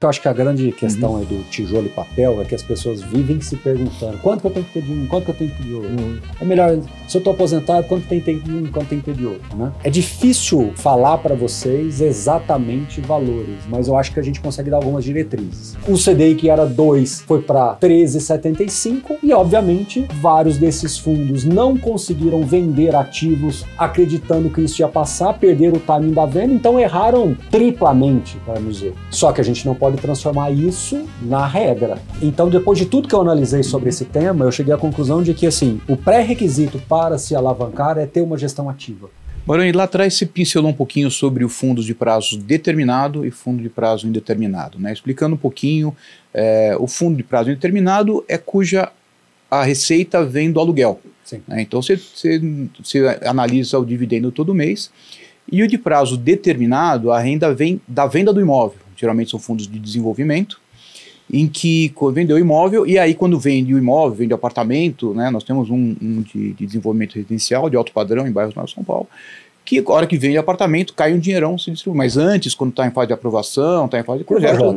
Eu acho que a grande questão aí do tijolo e papel é que as pessoas vivem se perguntando quanto que eu tenho que ter de um, quanto que eu tenho que ter de outro. É melhor, se eu estou aposentado, quanto tem que ter de um, quanto tem que ter de outro, né? É difícil falar para vocês exatamente valores, mas eu acho que a gente consegue dar algumas diretrizes. O CDI que era 2 foi para 13,75 e, obviamente, vários desses fundos não conseguiram vender ativos acreditando que isso ia passar, perderam o timing da venda, então erraram triplamente, vamos dizer. Só que a gente não pode transformar isso na regra. Então, depois de tudo que eu analisei sobre esse tema, eu cheguei à conclusão de que, assim, o pré-requisito para se alavancar é ter uma gestão ativa. Baroni, lá atrás você pincelou um pouquinho sobre o fundos de prazo determinado e fundo de prazo indeterminado, né? Explicando um pouquinho, o fundo de prazo indeterminado é cuja a receita vem do aluguel. Né? Então você analisa o dividendo todo mês, e o de prazo determinado, a renda vem da venda do imóvel. Geralmente são fundos de desenvolvimento, em que vendeu o imóvel, e aí quando vende o imóvel, vende o apartamento, né, nós temos um de desenvolvimento residencial, de alto padrão, em bairros de São Paulo, que a hora que vende o apartamento, cai um dinheirão, se distribui. Mas antes, quando está em fase de aprovação, está em fase de projeto,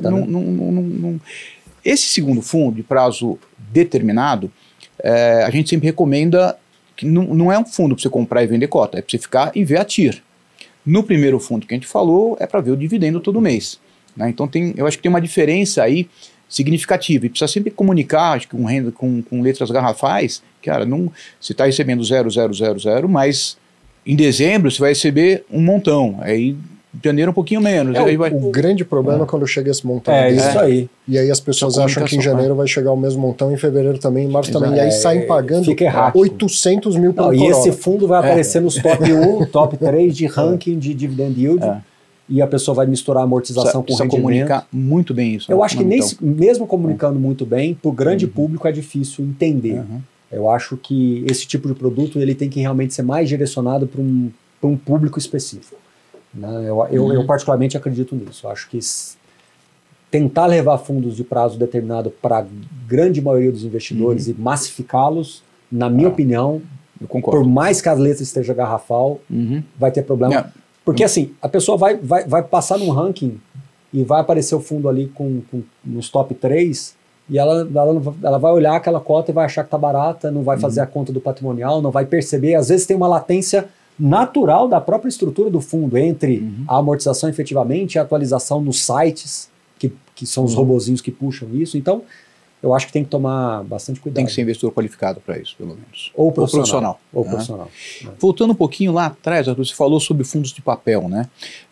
esse segundo fundo, de prazo determinado, a gente sempre recomenda que não é um fundo para você comprar e vender cota, é para você ficar e ver a TIR. No primeiro fundo que a gente falou, é para ver o dividendo todo mês. Né? Então eu acho que tem uma diferença aí significativa, e precisa sempre comunicar, acho que com letras garrafais, cara, você está recebendo 0,000, mas em dezembro você vai receber um montão, aí em janeiro um pouquinho menos. O grande problema é quando chega esse montão. Isso aí. E aí as pessoas acham que em janeiro vai chegar o mesmo montão, em fevereiro também, em março também, e aí saem pagando 800 mil por hora. E esse fundo vai aparecer nos top 1, top 3 de ranking de dividend yield. E a pessoa vai misturar a amortização com rendimento. Comunicar muito bem isso. Eu acho que mesmo comunicando muito bem, para o grande público é difícil entender. Eu acho que esse tipo de produto ele tem que realmente ser mais direcionado para um público específico. Né? Eu particularmente acredito nisso. Eu acho que tentar levar fundos de prazo determinado para a grande maioria dos investidores e massificá-los, na minha opinião, eu concordo. Por mais que a letra esteja garrafal, vai ter problema. Porque assim, a pessoa vai passar num ranking e vai aparecer o fundo ali nos top 3 e ela vai olhar aquela cota e vai achar que está barata, não vai fazer a conta do patrimonial, não vai perceber. Às vezes tem uma latência natural da própria estrutura do fundo entre a amortização efetivamente e a atualização nos sites, que são os robozinhos que puxam isso. Então, eu acho que tem que tomar bastante cuidado. Tem que ser investidor qualificado para isso, pelo menos. Ou profissional. Voltando um pouquinho lá atrás, Arthur, você falou sobre fundos de papel, né?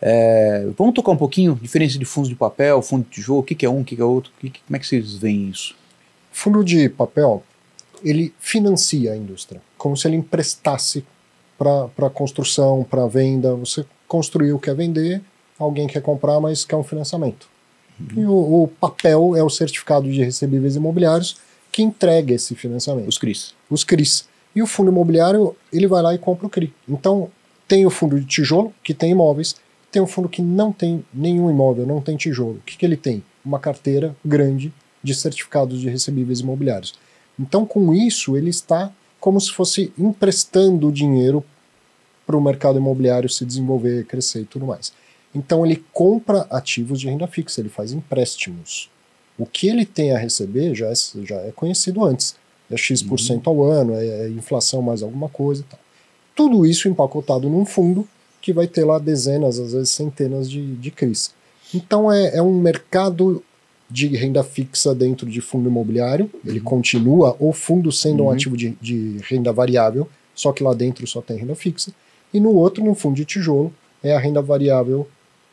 Vamos tocar um pouquinho, diferença de fundos de papel, fundo de tijolo, o que é um, o que é outro, como é que vocês veem isso? Fundo de papel, ele financia a indústria, como se ele emprestasse para construção, para venda. Você construiu, quer vender, alguém quer comprar, mas quer um financiamento. E o papel é o certificado de recebíveis imobiliários que entrega esse financiamento. Os CRIs. Os CRIs. E o fundo imobiliário, ele vai lá e compra o CRI. Então, tem o fundo de tijolo, que tem imóveis, tem um fundo que não tem nenhum imóvel, não tem tijolo. O que ele tem? Uma carteira grande de certificados de recebíveis imobiliários. Então, com isso, ele está como se fosse emprestando dinheiro para o mercado imobiliário se desenvolver, crescer e tudo mais. Então ele compra ativos de renda fixa, ele faz empréstimos. O que ele tem a receber já é conhecido antes. É X% ao ano, é inflação mais alguma coisa e tal. Tudo isso empacotado num fundo que vai ter lá dezenas, às vezes centenas de CRIs. Então é um mercado de renda fixa dentro de fundo imobiliário. Ele continua o fundo sendo um ativo de renda variável, só que lá dentro só tem renda fixa. E no outro, no fundo de tijolo, é a renda variável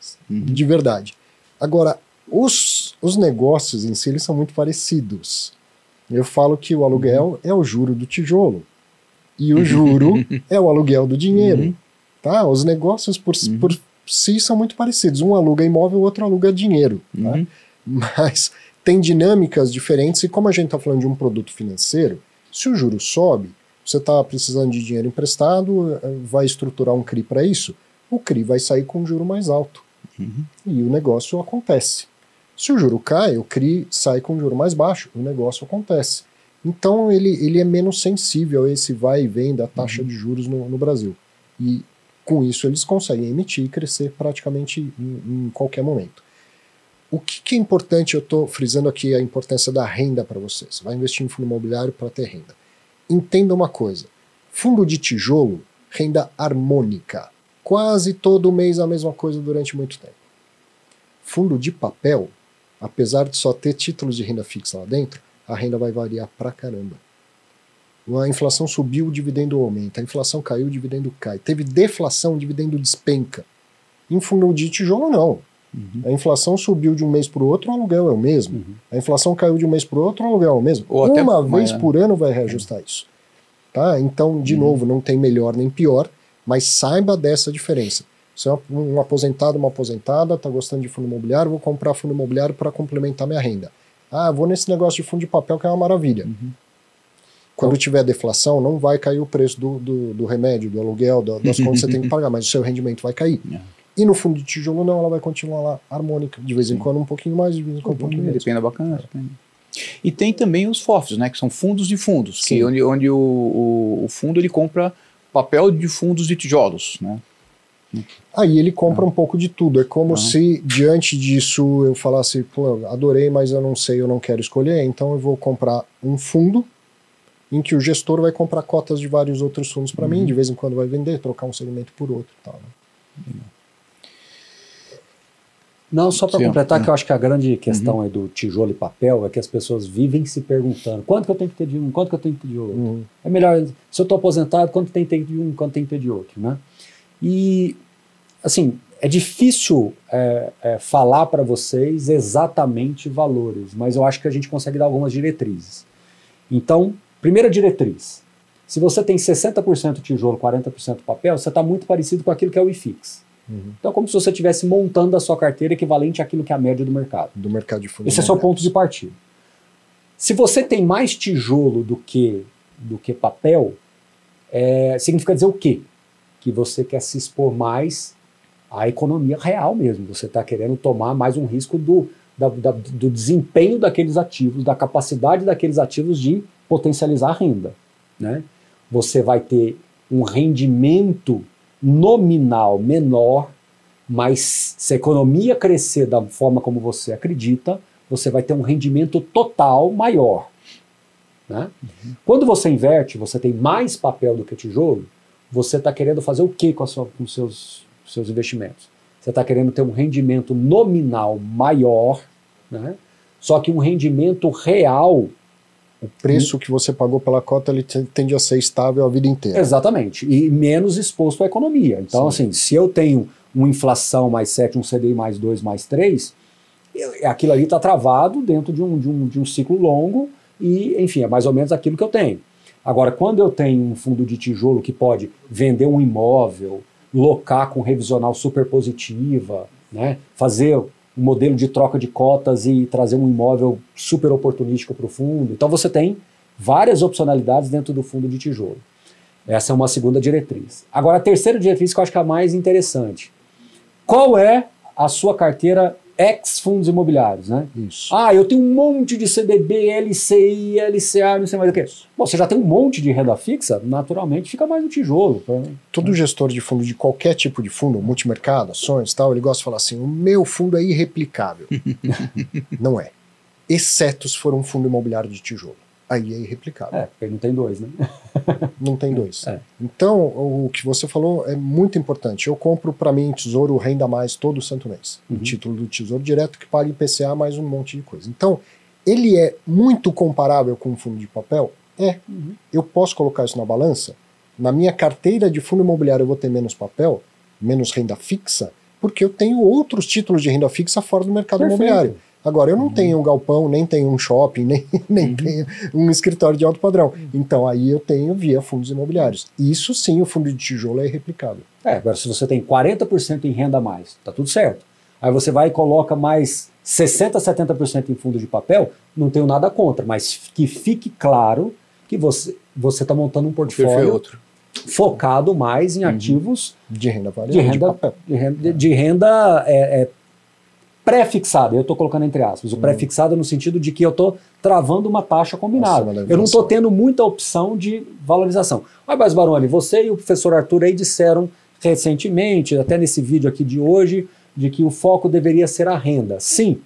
de verdade. Agora, os negócios em si, eles são muito parecidos. Eu falo que o aluguel é o juro do tijolo. E o juro é o aluguel do dinheiro. Tá? Os negócios por si são muito parecidos. Um aluga imóvel, o outro aluga dinheiro. Tá? Mas tem dinâmicas diferentes. E como a gente está falando de um produto financeiro, se o juro sobe, você está precisando de dinheiro emprestado, vai estruturar um CRI para isso, o CRI vai sair com um juro mais alto. E o negócio acontece. Se o juro cai, o CRI sai com um juro mais baixo, o negócio acontece. Então ele é menos sensível a esse vai e vem da taxa de juros no Brasil. E com isso eles conseguem emitir e crescer praticamente em qualquer momento. O que é importante, eu estou frisando aqui a importância da renda para você. Você vai investir em fundo imobiliário para ter renda. Entenda uma coisa, fundo de tijolo, renda harmônica. Quase todo mês a mesma coisa durante muito tempo. Fundo de papel, apesar de só ter títulos de renda fixa lá dentro, a renda vai variar pra caramba. A inflação subiu, o dividendo aumenta. A inflação caiu, o dividendo cai. Teve deflação, o dividendo despenca. Em fundo de tijolo, não. A inflação subiu de um mês para o outro, o aluguel é o mesmo. A inflação caiu de um mês para o outro, o aluguel é o mesmo. Ou até uma vez por ano vai reajustar isso. Tá? Então, de novo, não tem melhor nem pior, mas saiba dessa diferença. Você é um aposentado, uma aposentada, está gostando de fundo imobiliário, vou comprar fundo imobiliário para complementar minha renda. Ah, vou nesse negócio de fundo de papel que é uma maravilha. Quando tiver deflação, não vai cair o preço do remédio, do aluguel, das contas que você tem que pagar, mas o seu rendimento vai cair. E no fundo de tijolo não, ela vai continuar lá harmônica, de vez em quando um pouquinho mais, de vez em quando um pouquinho menos. Depende, bacana. E tem também os FOFs, né, que são fundos de fundos, que onde o fundo ele compra papel de fundos de tijolos, né? Aí ele compra um pouco de tudo. É como se diante disso eu falasse, pô, adorei, mas eu não sei, eu não quero escolher, então eu vou comprar um fundo em que o gestor vai comprar cotas de vários outros fundos para mim, de vez em quando vai vender, trocar um segmento por outro e tal, né? Não, só para completar, que eu acho que a grande questão aí do tijolo e papel é que as pessoas vivem se perguntando quanto que eu tenho que ter de um, quanto que eu tenho que ter de outro. É melhor, se eu estou aposentado, quanto tem que ter de um, quanto tem que ter de outro, né? E, assim, é difícil falar para vocês exatamente valores, mas eu acho que a gente consegue dar algumas diretrizes. Então, primeira diretriz, se você tem 60% tijolo, 40% papel, você está muito parecido com aquilo que é o IFIX. Então é como se você estivesse montando a sua carteira equivalente àquilo que é a média do mercado. Do mercado de fundos. Esse é o seu ponto de partida. Se você tem mais tijolo do que papel, significa dizer o quê? Que você quer se expor mais à economia real mesmo. Você está querendo tomar mais um risco do desempenho daqueles ativos, da capacidade daqueles ativos de potencializar a renda, né? Você vai ter um rendimento nominal menor, mas se a economia crescer da forma como você acredita, você vai ter um rendimento total maior, né? Quando você inverte, você tem mais papel do que tijolo, você está querendo fazer o que com os seus investimentos? Você está querendo ter um rendimento nominal maior, né? Só que um rendimento real. O preço que você pagou pela cota ele tende a ser estável a vida inteira. Exatamente, e menos exposto à economia. Então, assim, se eu tenho uma inflação mais 7, um CDI mais 2, mais 3, aquilo ali está travado dentro de um ciclo longo e, enfim, é mais ou menos aquilo que eu tenho. Agora, quando eu tenho um fundo de tijolo que pode vender um imóvel, locar com revisional super positiva, né, fazer um modelo de troca de cotas e trazer um imóvel super oportunístico para o fundo. Então você tem várias opcionalidades dentro do fundo de tijolo. Essa é uma segunda diretriz. Agora a terceira diretriz que eu acho que é a mais interessante. Qual é a sua carteira ex-fundos imobiliários, né? Isso. Ah, eu tenho um monte de CDB, LCI, LCA, não sei mais o que. Bom, você já tem um monte de renda fixa, naturalmente fica mais no tijolo. Todo gestor de fundo, de qualquer tipo de fundo, multimercado, ações e tal, ele gosta de falar assim, o meu fundo é irreplicável. Não é. Exceto se for um fundo imobiliário de tijolo. Aí é irreplicável. Porque não tem dois, né? Não tem dois. Então, o que você falou é muito importante. Eu compro para mim Tesouro Renda Mais todo santo mês. O título do Tesouro Direto que paga IPCA mais um monte de coisa. Então, ele é muito comparável com um fundo de papel? Eu posso colocar isso na balança? Na minha carteira de fundo imobiliário eu vou ter menos papel, menos renda fixa, porque eu tenho outros títulos de renda fixa fora do mercado imobiliário. Agora, eu não tenho um galpão, nem tenho um shopping, nem tenho um escritório de alto padrão. Então, aí eu tenho via fundos imobiliários. Isso sim, o fundo de tijolo é irreplicável. Agora, se você tem 40% em renda a mais, tá tudo certo. Aí você vai e coloca mais 60%, 70% em fundo de papel, não tenho nada contra, mas que fique claro que você está montando um portfólio focado mais em ativos de renda variável, de renda pré-fixada, eu estou colocando entre aspas, o pré-fixado no sentido de que eu estou travando uma taxa combinada. Eu não estou tendo muita opção de valorização. Mas Baroni, você e o professor Arthur aí disseram recentemente, até nesse vídeo aqui de hoje, de que o foco deveria ser a renda. Sim,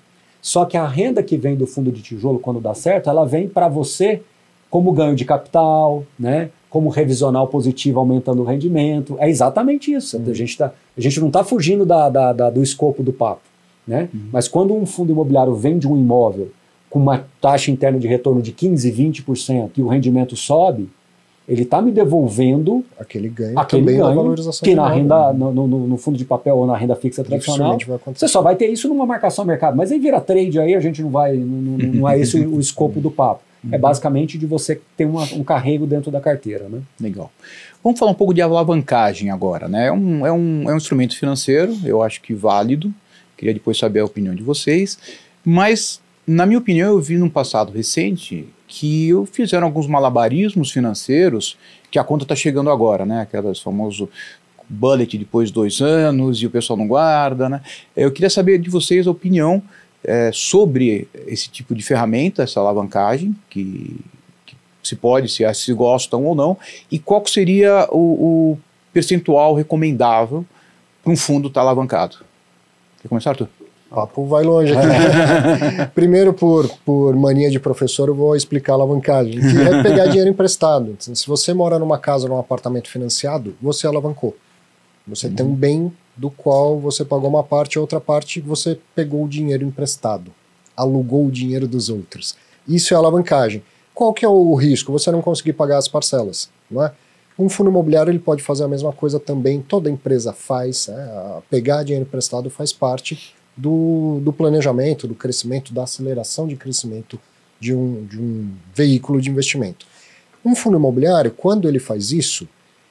Só que a renda que vem do fundo de tijolo, quando dá certo, ela vem para você como ganho de capital, né? Como revisional positivo aumentando o rendimento. É exatamente isso. A gente não está fugindo do escopo do papo, né? Mas quando um fundo imobiliário vende um imóvel com uma taxa interna de retorno de 15%, 20% e o rendimento sobe, ele está me devolvendo aquele ganho da valorização que na renda, no fundo de papel ou na renda fixa tradicional, você só vai ter isso numa marcação a mercado. Mas aí vira trade, aí a gente não é esse o escopo do papo. É basicamente de você ter um carrego dentro da carteira, né? Legal. Vamos falar um pouco de alavancagem agora, né? É um instrumento financeiro, eu acho que válido, queria depois saber a opinião de vocês, mas, na minha opinião, eu vi num passado recente que fizeram alguns malabarismos financeiros, que a conta está chegando agora, né? Aquelas famoso bullet depois de 2 anos e o pessoal não guarda, né? Eu queria saber de vocês a opinião sobre esse tipo de ferramenta, essa alavancagem, que se pode, se gostam ou não, e qual seria o percentual recomendável para um fundo estar alavancado. Quer começar, Arthur? O papo vai longe aqui. Primeiro, por mania de professor, eu vou explicar a alavancagem, que é pegar dinheiro emprestado. Se você mora numa casa, num apartamento financiado, você alavancou. Você tem um bem do qual você pagou uma parte, a outra parte você pegou o dinheiro emprestado, alugou o dinheiro dos outros. Isso é alavancagem. Qual que é o risco? Você não conseguir pagar as parcelas, não é? Um fundo imobiliário ele pode fazer a mesma coisa também, toda empresa faz, pegar dinheiro emprestado faz parte do planejamento, do crescimento, da aceleração de crescimento de um veículo de investimento. Um fundo imobiliário, quando ele faz isso,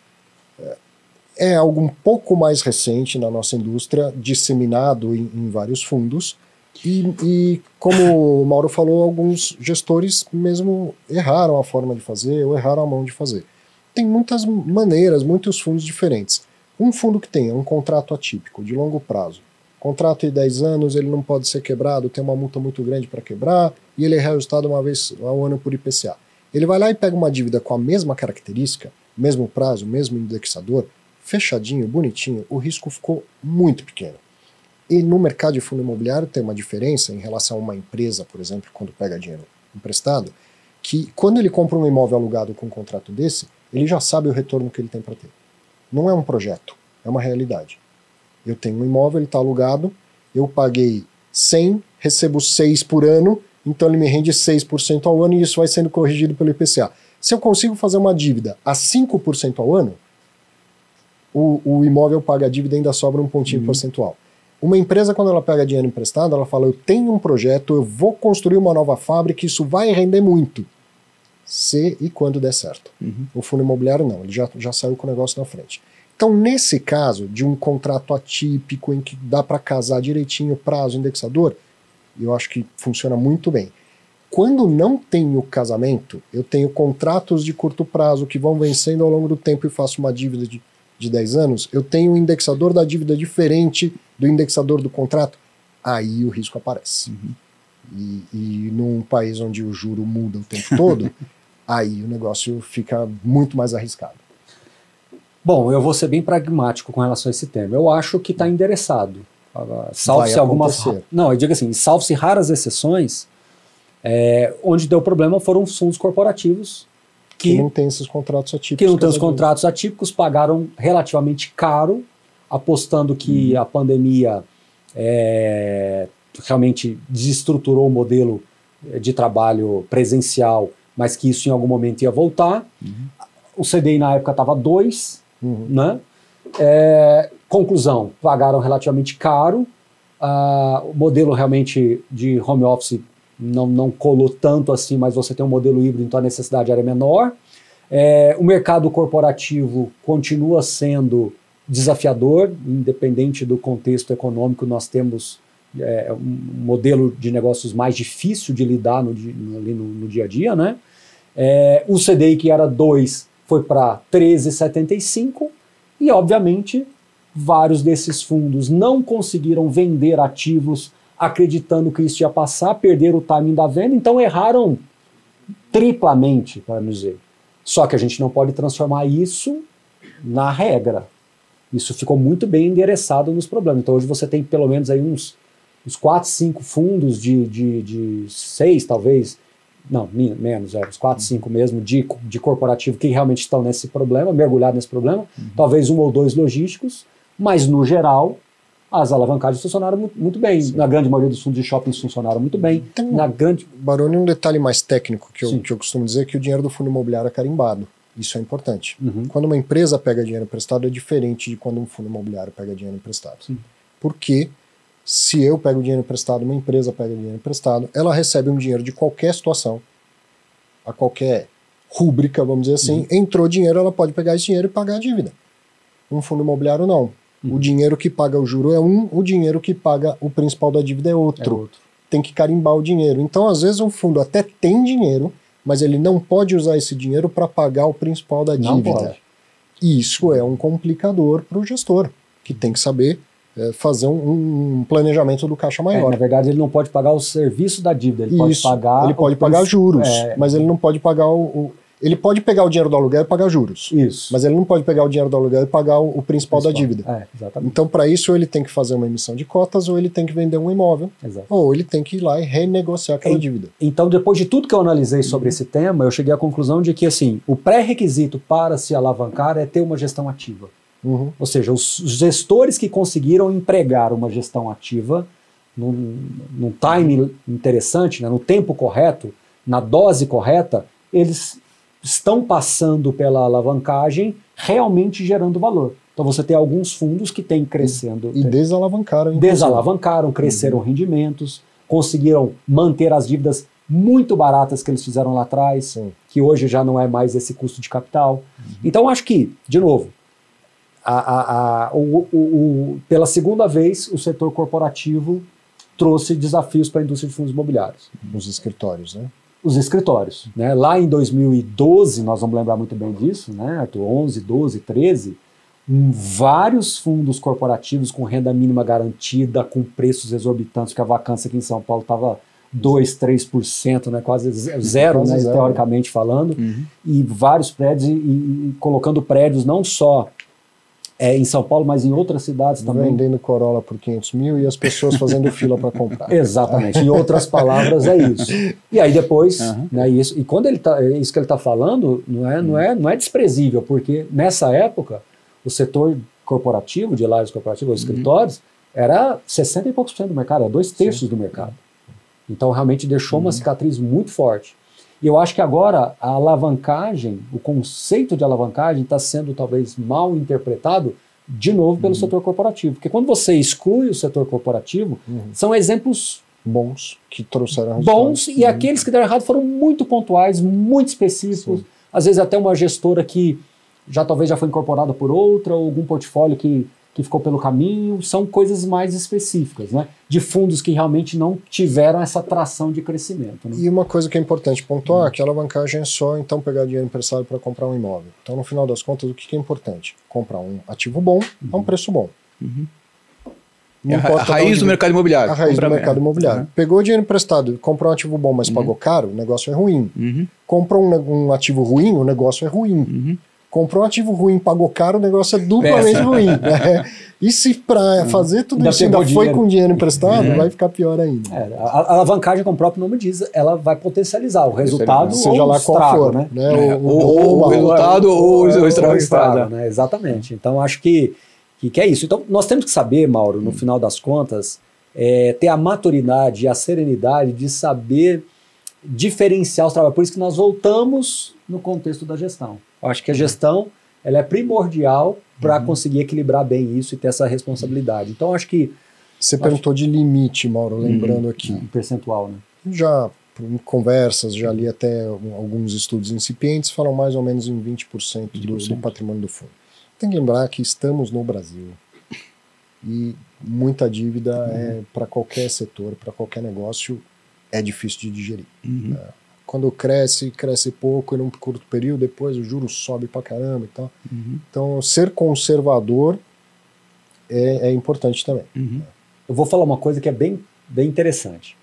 é algo um pouco mais recente na nossa indústria, disseminado em vários fundos, e como o Mauro falou, alguns gestores mesmo erraram a forma de fazer ou erraram a mão de fazer. Tem muitas maneiras, muitos fundos diferentes. Um fundo que tenha um contrato atípico, de longo prazo, contrato de 10 anos, ele não pode ser quebrado, tem uma multa muito grande para quebrar, e ele é reajustado uma vez ao ano por IPCA. Ele vai lá e pega uma dívida com a mesma característica, mesmo prazo, mesmo indexador, fechadinho, bonitinho, o risco ficou muito pequeno. E no mercado de fundo imobiliário tem uma diferença em relação a uma empresa, por exemplo, quando pega dinheiro emprestado, que quando ele compra um imóvel alugado com um contrato desse, ele já sabe o retorno que ele tem para ter. Não é um projeto, é uma realidade. Eu tenho um imóvel, ele está alugado, eu paguei 100, recebo 6 por ano, então ele me rende 6% ao ano e isso vai sendo corrigido pelo IPCA. Se eu consigo fazer uma dívida a 5% ao ano, o imóvel paga a dívida e ainda sobra um pontinho percentual. Uma empresa, quando ela pega dinheiro emprestado, ela fala, eu tenho um projeto, eu vou construir uma nova fábrica, isso vai render muito. Se e quando der certo. O fundo imobiliário não, ele já saiu com o negócio na frente. Então, nesse caso de um contrato atípico em que dá para casar direitinho prazo, indexador, eu acho que funciona muito bem. Quando não tenho casamento, eu tenho contratos de curto prazo que vão vencendo ao longo do tempo e faço uma dívida de 10 anos, eu tenho um indexador da dívida diferente do indexador do contrato, aí o risco aparece. E num país onde o juro muda o tempo todo, aí o negócio fica muito mais arriscado. Bom, eu vou ser bem pragmático com relação a esse tema. Eu acho que está endereçado. Salve-se algumas... Não, eu digo assim, salve-se raras exceções, onde deu problema foram os fundos corporativos que não tem esses contratos atípicos. Que não tem os contratos atípicos, pagaram relativamente caro, apostando que a pandemia realmente desestruturou o modelo de trabalho presencial, mas que isso em algum momento ia voltar. O CDI na época estava 2, né? Conclusão, pagaram relativamente caro, o modelo realmente de home office não colou tanto assim, mas você tem um modelo híbrido, então a necessidade era menor. O mercado corporativo continua sendo desafiador, independente do contexto econômico, nós temos um modelo de negócios mais difícil de lidar no dia a dia, né? O CDI que era 2 foi para 13,75 e, obviamente, vários desses fundos não conseguiram vender ativos acreditando que isso ia passar, perderam o timing da venda, então erraram triplamente, para nos dizer. Só que a gente não pode transformar isso na regra. Isso ficou muito bem endereçado nos problemas. Então hoje você tem pelo menos aí uns os 4, 5 fundos de 6, talvez, não, menos, os 4, 5 mesmo de corporativo que realmente estão nesse problema, mergulhado nesse problema, talvez 1 ou 2 logísticos, mas no geral as alavancagens funcionaram muito bem. Sim. Na grande maioria dos fundos de shoppings funcionaram muito bem. Baroni, um detalhe mais técnico que eu costumo dizer é que o dinheiro do fundo imobiliário é carimbado. Isso é importante. Quando uma empresa pega dinheiro emprestado é diferente de quando um fundo imobiliário pega dinheiro emprestado. Sim. Porque se eu pego dinheiro emprestado, uma empresa pega dinheiro emprestado, ela recebe um dinheiro de qualquer situação, a qualquer rúbrica, vamos dizer assim, entrou dinheiro, ela pode pegar esse dinheiro e pagar a dívida. Um fundo imobiliário não. O dinheiro que paga o juro é um, o dinheiro que paga o principal da dívida é outro. Tem que carimbar o dinheiro. Então, às vezes, um fundo até tem dinheiro, mas ele não pode usar esse dinheiro para pagar o principal da dívida. E isso é um complicador para o gestor, que tem que saber fazer um planejamento do caixa maior. Na verdade, ele não pode pagar o serviço da dívida, ele pode pagar juros, mas ele não pode pagar ele pode pegar o dinheiro do aluguel e pagar juros. Isso. Mas ele não pode pegar o dinheiro do aluguel e pagar o principal da dívida. Exatamente. Então, para isso, ele tem que fazer uma emissão de cotas, ou ele tem que vender um imóvel, ou ele tem que ir lá e renegociar aquela dívida. Então, depois de tudo que eu analisei sobre esse tema, eu cheguei à conclusão de que, assim, o pré-requisito para se alavancar é ter uma gestão ativa. Ou seja, os gestores que conseguiram empregar uma gestão ativa num time interessante, né, no tempo correto, na dose correta, eles estão passando pela alavancagem realmente gerando valor. Então você tem alguns fundos que têm crescendo. E desalavancaram. Desalavancaram, cresceram rendimentos, conseguiram manter as dívidas muito baratas que eles fizeram lá atrás, que hoje já não é mais esse custo de capital. Então acho que, de novo, pela segunda vez o setor corporativo trouxe desafios para a indústria de fundos imobiliários. Os escritórios, né? Os escritórios, né? Lá em 2012, nós vamos lembrar muito bem disso, né? 11, 12, 13, vários fundos corporativos com renda mínima garantida, com preços exorbitantes, porque a vacância aqui em São Paulo estava 2, 3%, né? Quase zero, né? Teoricamente falando, e vários prédios, e colocando prédios não só em São Paulo, mas em outras cidades também. Vendendo Corolla por 500 mil e as pessoas fazendo fila para comprar. Exatamente. Em outras palavras, é isso. E aí depois, né, isso, quando isso que ele está falando não é desprezível, porque nessa época o setor corporativo, de lajes corporativos, os escritórios, era 60 e poucos por cento do mercado, era 2/3 do mercado. Então realmente deixou uma cicatriz muito forte. E eu acho que agora a alavancagem, o conceito de alavancagem está sendo talvez mal interpretado de novo pelo setor corporativo. Porque quando você exclui o setor corporativo, são exemplos bons que trouxeram bons e aqueles que deram errado foram muito pontuais, muito específicos. Às vezes até uma gestora que talvez já foi incorporada por outra, ou algum portfólio que ficou pelo caminho, são coisas mais específicas, né? De fundos que realmente não tiveram essa tração de crescimento. Né? E uma coisa que é importante pontuar, que a alavancagem é só então pegar dinheiro emprestado para comprar um imóvel. Então, no final das contas, o que é importante? Comprar um ativo bom a um preço bom. A raiz do mercado imobiliário. A raiz do mercado imobiliário. Pegou dinheiro emprestado, comprou um ativo bom, mas pagou caro, o negócio é ruim. Comprou um ativo ruim, o negócio é ruim. Comprou um ativo ruim, pagou caro, o negócio é duplamente ruim. Né? E se para fazer tudo isso ainda foi com dinheiro emprestado, vai ficar pior ainda. A alavancagem, como o próprio nome diz, ela vai potencializar o resultado seja ou lá o estrago, qual for. Né? O resultado ou o estrago. Né? Exatamente. Então, acho que é isso. Então, nós temos que saber, Mauro, no final das contas, ter a maturidade e a serenidade de saber diferenciar os trabalhos. Por isso que nós voltamos no contexto da gestão. Eu acho que a gestão ela é primordial para conseguir equilibrar bem isso e ter essa responsabilidade. Então, acho que... Você perguntou de limite, Mauro, lembrando aqui. Percentual, né? Já em conversas, já li até alguns estudos incipientes, falam mais ou menos em 20% do patrimônio do fundo. Tem que lembrar que estamos no Brasil e muita dívida para qualquer setor, para qualquer negócio, é difícil de digerir. Quando cresce pouco em um curto período, depois o juro sobe pra caramba e tal. Então, ser conservador é importante também. Eu vou falar uma coisa que é bem interessante.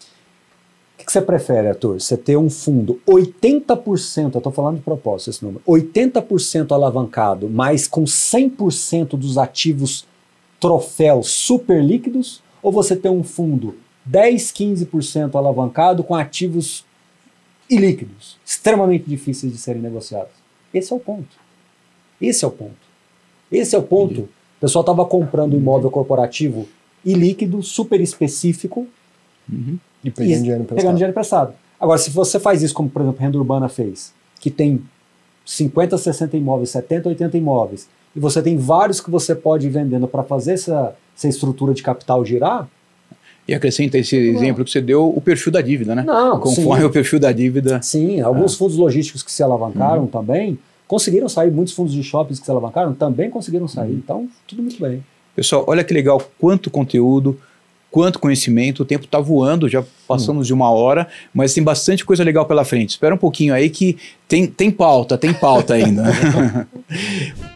O que você prefere, Arthur? Você ter um fundo 80%, eu estou falando de propósito esse número, 80% alavancado, mas com 100% dos ativos troféus super líquidos, ou você tem um fundo 10, 15% alavancado com ativos ilíquidos, extremamente difíceis de serem negociados. Esse é o ponto. Esse é o ponto. Esse é o ponto. O pessoal estava comprando imóvel corporativo ilíquido, super específico, e pegando dinheiro emprestado. Agora, se você faz isso como, por exemplo, a Renda Urbana fez, que tem 50, 60 imóveis, 70, 80 imóveis, e você tem vários que você pode ir vendendo para fazer essa estrutura de capital girar. E acrescenta esse exemplo que você deu, o perfil da dívida, né? Não, conforme sim. o perfil da dívida. Sim, alguns fundos logísticos que se alavancaram também conseguiram sair, muitos fundos de shoppings que se alavancaram também conseguiram sair. Então, tudo muito bem. Pessoal, olha que legal, quanto conteúdo, quanto conhecimento, o tempo está voando, já passamos de 1 hora, mas tem bastante coisa legal pela frente. Espera um pouquinho aí que tem pauta ainda.